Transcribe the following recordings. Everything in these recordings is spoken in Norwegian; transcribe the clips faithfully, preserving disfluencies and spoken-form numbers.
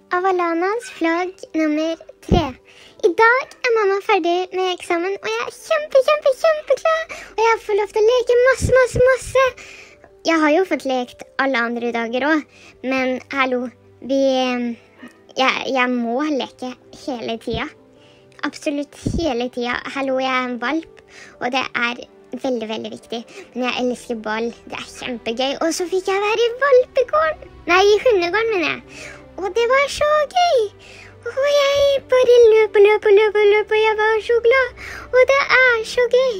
Avalanas flagg nummer tre. I dag er mamma ferdig med eksamen, og jeg er kjempe, kjempe, kjempeglad. Og jeg får lov til å leke masse, masse, masse. Jeg har jo fått lekt alle andre dager også, men hallo, vi, jeg, jeg må leke hele tiden. Absolutt hele tiden. Hallo, jeg er en valp, og det er veldig, veldig viktig. Men jeg elsker ball, det er kjempegøy. Og så fikk jeg være i valpegården. Nei, i hundegården, mener jeg. Og det var så gøy. Og jeg bare løp og løp og løp og løp, og jeg var så glad. Og det er så gøy.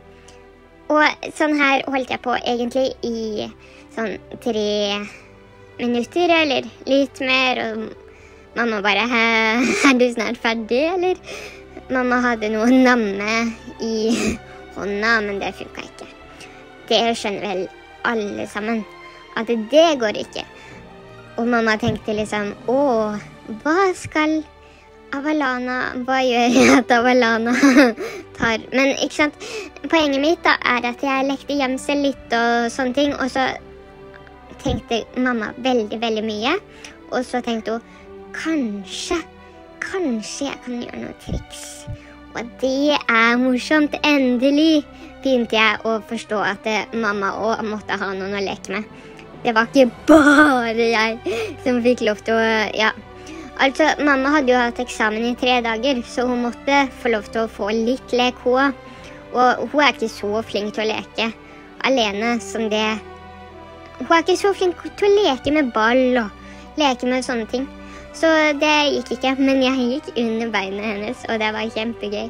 Og sånn her holdt jeg på egentlig i sånn tre minutter, eller litt mer. Og mamma bare, er du snart ferdig, eller? Mamma hadde noe namme i hånda, men det funket ikke. Det skjønner vel alle sammen, at det går ikke. Og mamma tenkte liksom, åh, hva skal Avalana, hva gjør at Avalana tar? Men ikke sant, poenget mitt da er at jeg lekte gjemsel litt og sånne ting, og så tenkte mamma veldig, veldig mye, og så tenkte hun, kanskje, kanskje jeg kan gjøre noen triks. Og det er morsomt, endelig begynte jeg å forstå at mamma også måtte ha noen å leke med. Det var ikke bare jeg som fikk lov til å, ja. Altså, mamma hadde jo hatt eksamen i tre dager, så hun måtte få lov til å få litt lek hun. Og hun er ikke så flink til å leke alene som det. Hun er ikke så flink til å leke med ball og leke med sånne ting. Så det gikk ikke, men jeg gikk under beina hennes, og det var kjempegøy.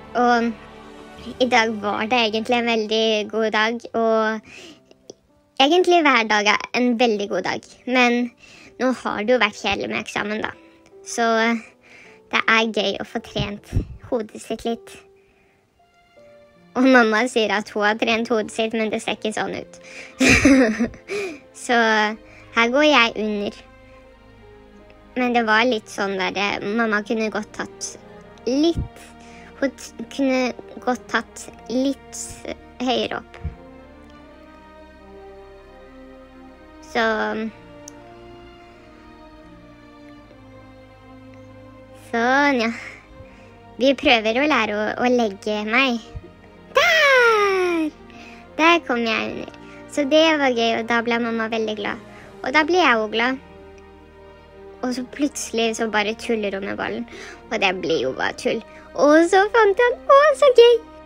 Og i dag var det egentlig en veldig god dag, og egentlig hver dag er en veldig god dag. Men nå har det jo vært kjedelig med eksamen da. Så det er gøy å få trent hodet sitt litt. Og mamma sier at hun har trent hodet sitt, men det ser ikke sånn ut. Så her går jeg under. Men det var litt sånn der, mamma kunne godt tatt litt, hun kunne godt tatt litt høyere opp. Så, sånn ja, vi prøver å lære å, å legge meg. Der! Der kom jeg under. Så det var gøy, og da ble mamma veldig glad. Og da ble jeg også glad. Og så plutselig så bare tuller hun med ballen. Og det blir jo bare tull. Og så fant han, å, så gøy!